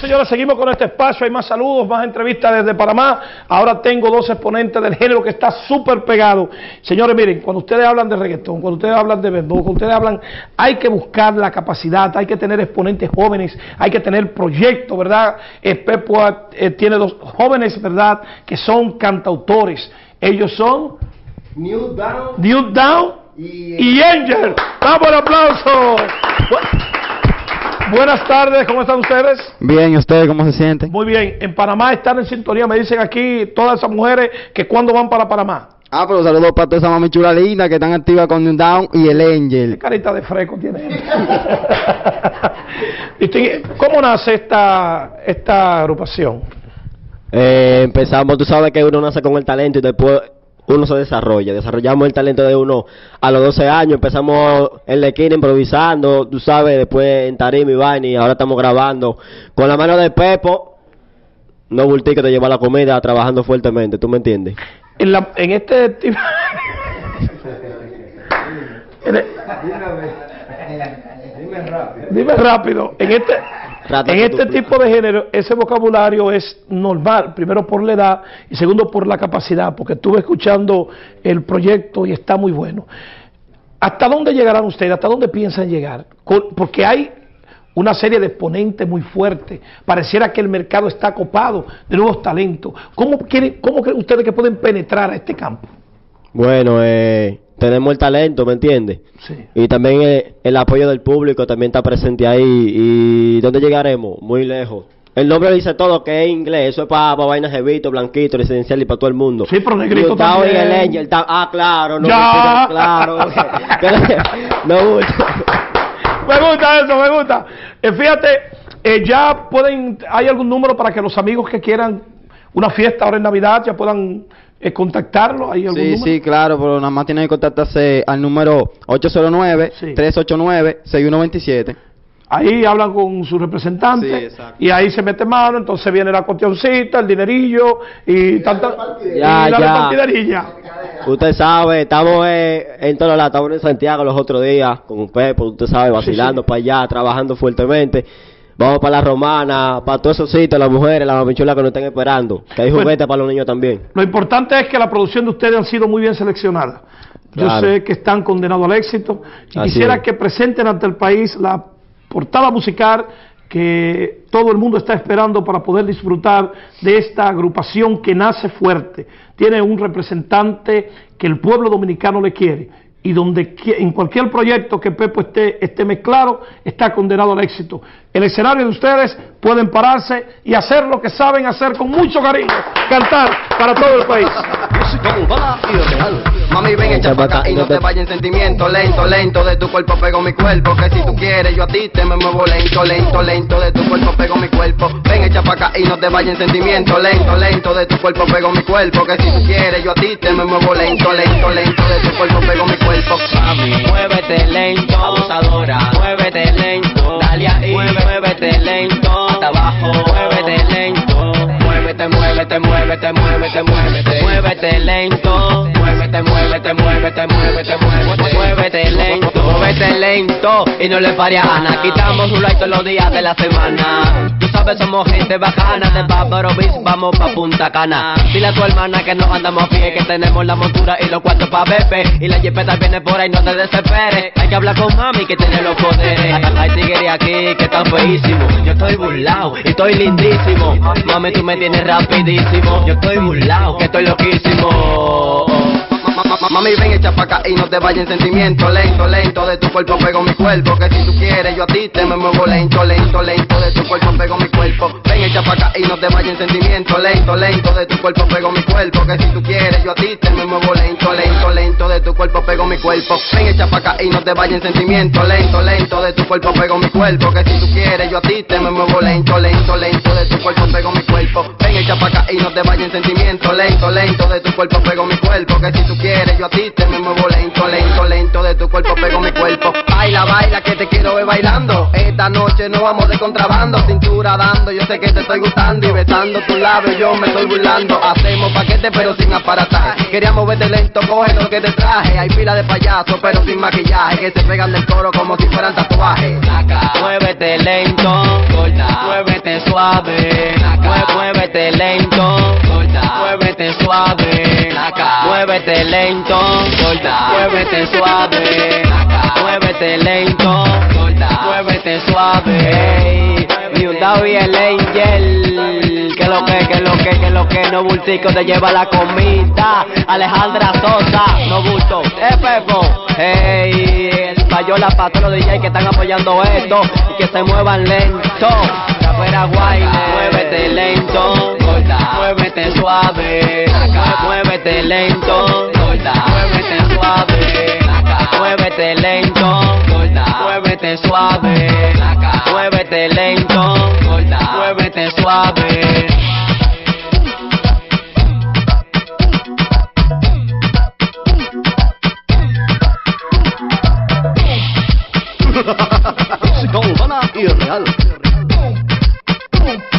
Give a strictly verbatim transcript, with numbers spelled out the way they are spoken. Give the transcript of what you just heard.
señores, seguimos con este espacio. Hay más saludos, más entrevistas desde Panamá. Ahora tengo dos exponentes del género que está súper pegado. Señores, miren, cuando ustedes hablan de reggaetón, cuando ustedes hablan de bembú, cuando ustedes hablan, hay que buscar la capacidad, hay que tener exponentes jóvenes, hay que tener proyectos, ¿verdad? El Pepo eh, tiene dos jóvenes, ¿verdad?, que son cantautores. Ellos son New Down, New Down y, y Angel. ¡Vamos, el aplauso! Buenas tardes, ¿cómo están ustedes? Bien, ¿y ustedes cómo se sienten? Muy bien, en Panamá están en sintonía, me dicen aquí todas esas mujeres que cuando van para Panamá. Ah, pero saludos para toda esa mami chula linda que están activas con New Down y el Angel. Qué carita de fresco tiene. ¿Cómo nace esta, esta agrupación? Eh, empezamos, tú sabes que uno nace con el talento y después uno se desarrolla. Desarrollamos el talento de uno a los doce años, empezamos en la esquina improvisando, tú sabes, después en tarima y vaina, y ahora estamos grabando con la mano de Pepo, no bultí que te lleva la comida, trabajando fuertemente, ¿tú me entiendes? En, la, en este tipo... en el... Dime rápido. Dime rápido. En este... En este tipo de género, ese vocabulario es normal, primero por la edad y segundo por la capacidad, porque estuve escuchando el proyecto y está muy bueno. ¿Hasta dónde llegarán ustedes? ¿Hasta dónde piensan llegar? Porque hay una serie de exponentes muy fuertes. Pareciera que el mercado está copado de nuevos talentos. ¿Cómo, quieren, cómo creen ustedes que pueden penetrar a este campo? Bueno, eh... tenemos el talento, ¿me entiendes? Sí. Y también el, el apoyo del público también está presente ahí. ¿Y dónde llegaremos? Muy lejos. El nombre dice todo que es inglés, eso es para pa vainas jevito, blanquito, residencial y para todo el mundo. Sí, pero negrito también. Y el Angel, ta, ah, claro, no, ya. Mucho, claro. No mucho. Me gusta eso, me gusta. Eh, fíjate, eh, ya pueden, hay algún número para que los amigos que quieran una fiesta ahora en Navidad ya puedan eh, contactarlo. ¿Hay algún sí, número? sí, claro, pero nada más tienen que contactarse al número ocho cero nueve, tres ocho nueve, seis uno dos siete. Ahí hablan con su representante, sí, y ahí se mete mano, entonces viene la cuestioncita, el dinerillo y, y tanta ya, y la ya. repartiderilla. Usted sabe, estamos eh, en todos lados, estamos en Santiago los otros días con Pepo, usted sabe, vacilando, sí, sí, para allá, trabajando fuertemente. Vamos para la Romana, para todos esos sitios, las mujeres, las mamichulas que nos estén esperando, que hay juguetes bueno, para los niños también. Lo importante es que la producción de ustedes han sido muy bien seleccionada. Claro. Yo sé que están condenados al éxito y Así quisiera es. que presenten ante el país la portada musical que todo el mundo está esperando para poder disfrutar de esta agrupación que nace fuerte. Tiene un representante que el pueblo dominicano le quiere, y donde en cualquier proyecto que Pepo esté, esté mezclado, está condenado al éxito. El escenario de ustedes pueden pararse y hacer lo que saben hacer con mucho cariño, cantar para todo el país. Mami, ven, echa pa' acá y no te vayas en sentimiento. Lento, lento, de tu cuerpo pego mi cuerpo. Que si tú quieres, yo a ti te me muevo lento, lento, lento, de tu cuerpo pego mi cuerpo. Ven, echa pa' acá y no te vayas en sentimiento. Lento, lento, de tu cuerpo pego mi cuerpo. Que si tú quieres, yo a ti te me muevo lento, lento, lento, de tu cuerpo pego mi cuerpo. Mami, muévete lento, abusadora, muévete lento, dale ahí, muévete lento, hasta abajo, muévete lento, muévete, muévete, muévete, muévete, muévete, muévete lento, muévete, muévete, muévete, muévete, muévete, muévete lento, muévete lento, y no le pares a Ana, quitamos un like todos los días de la semana. Tú sabes, somos gente bacana, de Bávaro Beach vamos pa' Punta Cana. Dile a tu hermana que nos andamos a pie, que tenemos la montura y los cuartos pa' bebé, y la jipeta viene por ahí, no te desesperes. Hay que hablar con mami que tiene los poderes. Hay tigres aquí que están feísimos. Yo estoy burlao y estoy lindísimo. Mami, tú me tienes rapidísimo. Yo estoy burlao que estoy loquísimo. Mami, ven, echa pa' acá y no te vayas en sentimiento. Lento, lento, de tu cuerpo pego mi cuerpo. Que si tú quieres, yo a ti te me muevo lento, lento, lento, de tu cuerpo pego mi cuerpo. Ven, echa pa' acá y no te vayas en sentimiento. Lento, lento, de tu cuerpo pego mi cuerpo. Que si tú quieres, yo a ti te me muevo lento, lento, lento, de tu cuerpo pego mi cuerpo. Ven, echa pa' acá y no te vayas en sentimiento. Lento, lento, de tu cuerpo pego mi cuerpo. Que si tú quieres, yo a ti te me muevo lento, lento, lento, de tu cuerpo pego mi cuerpo. Ven, echa pa' acá y no te vayas en sentimiento. Lento, lento, de tu cuerpo pego mi cuerpo. Que si tú quieres, yo a ti te me muevo lento, lento, lento, de tu cuerpo pego mi cuerpo. Baila, baila, que te quiero ver bailando. Esta la noche nos vamos de contrabando, cintura dando, yo sé que te estoy gustando y besando tus labios yo me estoy burlando. Hacemos paquete pero sin aparataje, queríamos verte lento, coge lo que te traje. Hay pila de payasos pero sin maquillaje, que se pegan del coro como si fueran tatuajes. Muévete lento, gorda, muévete suave, muévete lento, gorda, muévete suave, muévete lento, gorda, muévete suave, muévete lento, gorda, muévete suave. Hey, Hyundai el Angel, que lo que, que lo que, que lo que no bultico te lleva la comida. Alejandra Sosa, no bulto, es Pepo. Hey, el payola para todos los D J que están apoyando esto y que se muevan lento. Rapera guay, muévete lento, gorda, muévete suave, muévete lento, gorda, muévete suave, muévete lento, gorda, muévete suave, muévete lento, gorda, muévete suave. Música urbana y real.